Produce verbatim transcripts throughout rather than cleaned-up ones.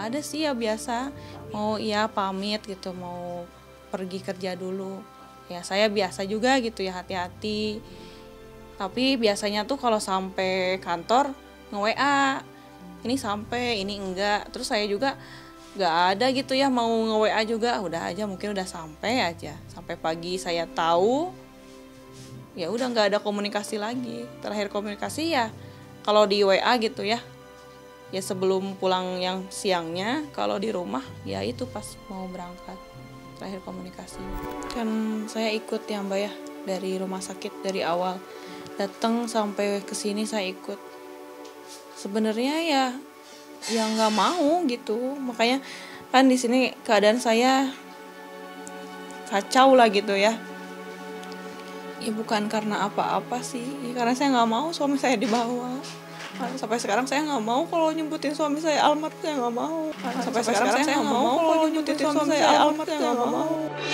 ada sih ya biasa mau ya pamit gitu, mau pergi kerja dulu. Ya saya biasa juga gitu ya, hati-hati. Tapi biasanya tuh kalau sampai kantor nge-W A, ini sampai, ini enggak. Terus saya juga nggak ada gitu ya mau nge-W A juga, udah aja mungkin udah sampai aja. Sampai pagi saya tahu, ya udah nggak ada komunikasi lagi. Terakhir komunikasi ya kalau di W A gitu ya, ya sebelum pulang yang siangnya. Kalau di rumah ya itu pas mau berangkat terakhir komunikasi. Kan saya ikut ya Mbak ya, dari rumah sakit dari awal datang sampai ke sini saya ikut. Sebenarnya ya ya nggak mau gitu, makanya kan di sini keadaan saya kacau lah gitu ya. Ya bukan karena apa-apa sih, ya karena saya nggak mau suami saya dibawa. Sampai sekarang saya nggak mau kalau nyebutin suami saya almarhum, saya nggak mau. Sampai, sampai sekarang, sekarang saya nggak mau kalau nyebutin suami saya almarhum, saya nggak mau.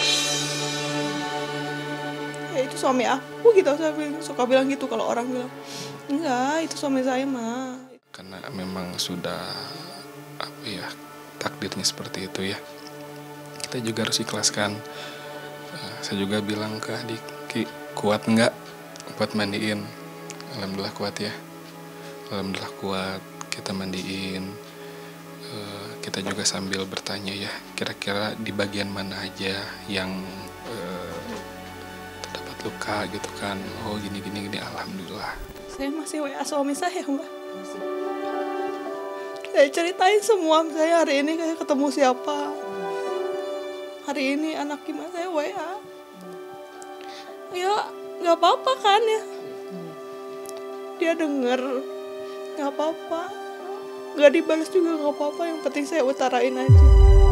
Ya itu suami aku gitu, saya suka bilang gitu kalau orang bilang enggak, itu suami saya mah. Karena memang sudah apa ya, takdirnya seperti itu ya. Kita juga harus ikhlaskan. Uh, saya juga bilang ke adik, Ki, kuat nggak buat mandiin? Alhamdulillah kuat ya. Alhamdulillah kuat, kita mandiin. Uh, kita juga sambil bertanya ya, kira-kira di bagian mana aja yang uh, terdapat luka gitu kan. Oh gini gini gini, alhamdulillah. Saya masih W A suami saya, Mbak. Saya ceritain semua, misalnya hari ini saya ketemu siapa, hari ini anak gimana, saya W A. Ya nggak apa-apa kan ya, dia denger, nggak apa-apa, nggak dibalas juga nggak apa-apa, yang penting saya utarain aja.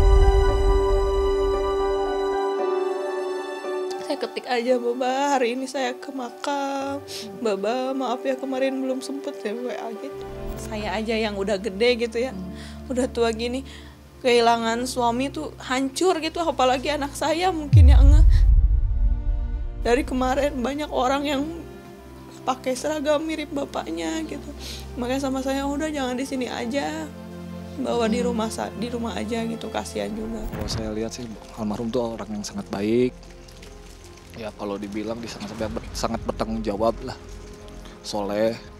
Saya ketik aja, Baba hari ini saya ke makam, Baba maaf ya kemarin belum sempet ya W A gitu. Saya aja yang udah gede gitu ya, udah tua gini, kehilangan suami tuh hancur gitu, apalagi anak saya mungkin yang enggak. Dari kemarin banyak orang yang pakai seragam mirip bapaknya gitu, makanya sama saya udah jangan di sini aja, bawa di rumah di rumah aja gitu, kasihan juga. Kalau saya lihat sih almarhum tuh orang yang sangat baik. Ya kalau dibilang dia sangat sangat bertanggung jawab lah, soleh.